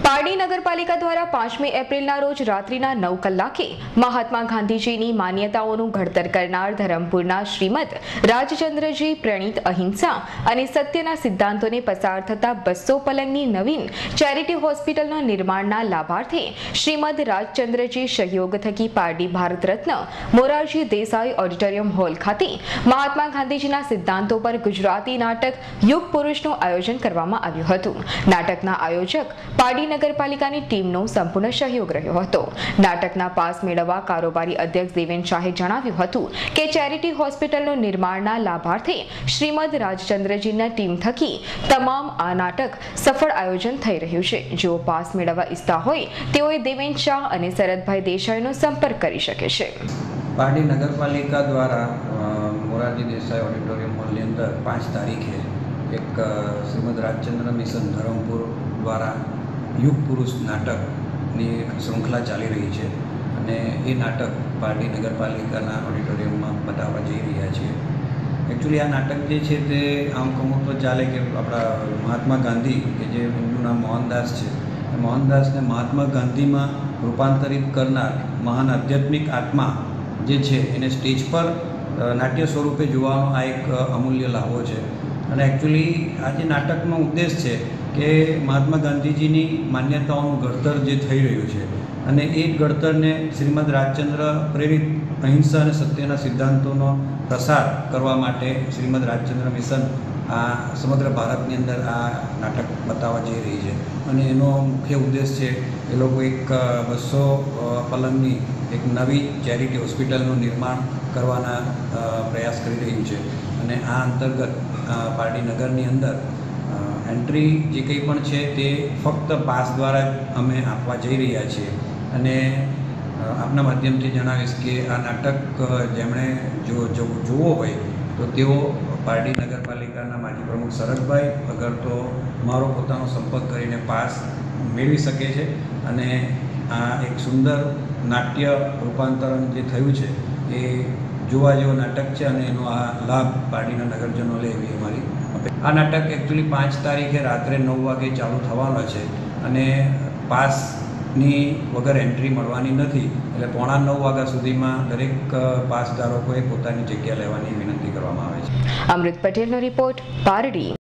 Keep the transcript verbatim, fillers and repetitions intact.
પારડી નગરપાલિકા દ્વારા પાંચમી એપ્રિલના રોજ રાત્રિના નવ કલાકે મહાત્મા ગાંધીજીની માન્યતાઓનું ઘડતર કરનાર ધરમપુરના શ્રીમદ રાજચંદ્રજી પ્રણીત અહિંસા અને સત્યના સિદ્ધાંતોને પસાર થતા બસો પલંગની નવીન ચેરિટી હોસ્પિટલના નિર્માણના લાભાર્થે શ્રીમદ રાજચંદ્રજી સહયોગ થકી પારડી ભારત રત્ન મોરારજી દેસાઈ ઓડિટોરિયમ હોલ ખાતે મહાત્મા ગાંધીજીના સિદ્ધાંતો પર ગુજરાતી નાટક યુગ પુરુષનું આયોજન કરવામાં આવ્યું હતું। નાટકના આયોજક પારડી નગરપાલિકાની ટીમનો સંપૂર્ણ સહયોગ રહ્યો હતો। નાટકના પાસ મેળવવા કારોબારી અધ્યક્ષ દેવેન શાહે જણાવ્યું હતું કે ચેરિટી હોસ્પિટલનું નિર્માણના લાભાર્થે શ્રીમદ રાજચંદ્રજીના ટીમ થકી તમામ આ નાટક સફળ આયોજન થઈ રહ્યું છે। જેઓ પાસ મેળવવા ઈચ્છતા હોય તેઓએ દેવેન શાહ અને શરદભાઈ દેસાઈનો સંપર્ક કરી શકે છે। પારડી નગરપાલિકા દ્વારા મોરારજી દેસાઈ ઓડિટોરિયમ હોલની અંદર પાંચ તારીખે એક શ્રીમદ રાજચંદ્ર મિશન ધરમપુર દ્વારા યુગ પુરુષ નાટકની શૃંખલા ચાલી રહી છે અને એ નાટક પારડી નગરપાલિકાના ઓડિટોરિયમમાં બતાવવા જઈ રહ્યા છીએ। એકચ્યુઅલી આ નાટક જે છે તે આમ કહું તો ચાલે કે આપણા મહાત્મા ગાંધી કે જે એમનું નામ મોહનદાસ છે, એ મોહનદાસને મહાત્મા ગાંધીમાં રૂપાંતરિત કરનાર મહાન આધ્યાત્મિક આત્મા જે છે એને સ્ટેજ પર નાટ્ય સ્વરૂપે જોવાનો આ એક અમૂલ્ય લાભો છે। અને એકચ્યુઅલી આ જે નાટકનો ઉદ્દેશ છે કે મહાત્મા ગાંધીજીની માન્યતાઓનું ઘડતર જે થઈ રહ્યું છે અને એ ઘડતરને શ્રીમદ રાજચંદ્ર પ્રેરિત અહિંસા અને સત્યના સિદ્ધાંતોનો પ્રસાર કરવા માટે શ્રીમદ રાજચંદ્ર મિશન આ સમગ્ર ભારતની અંદર આ નાટક બતાવવા જઈ રહી છે અને એનો મુખ્ય ઉદ્દેશ છે એ લોકો એક બસો પલંગની એક નવી ચેરિટી હોસ્પિટલનું નિર્માણ કરવાના પ્રયાસ કરી રહ્યું છે અને આ અંતર્ગત પારડી નગરની અંદર એન્ટ્રી જે કંઈ પણ છે તે ફક્ત પાસ દ્વારા જ અમે આપવા જઈ રહ્યા છીએ। અને આપના માધ્યમથી જણાવીશ કે આ નાટક જેમણે જો જોવો હોય તો તેઓ પારડી નગરપાલિકાના માજી પ્રમુખ શરદભાઈ અગર તો મારો પોતાનો સંપર્ક કરીને પાસ મેળવી શકે છે અને આ એક સુંદર નાટ્ય રૂપાંતરણ જે થયું છે એ જોવા જેવો નાટક છે અને એનો આ લાભ પારડીના નગરજનો લે એવી અમારી આ નાટક એકચ્યુઅલી પાંચ તારીખે રાત્રે નવ વાગે ચાલુ થવાનો છે અને પાસની વગર એન્ટ્રી મળવાની નથી, એટલે પોણા નવ વાગ્યા સુધીમાં દરેક પાસ ધારકોએ પોતાની જગ્યા લેવાની વિનંતી કરવામાં આવે છે। અમૃત પટેલનો રિપોર્ટ, પારડી।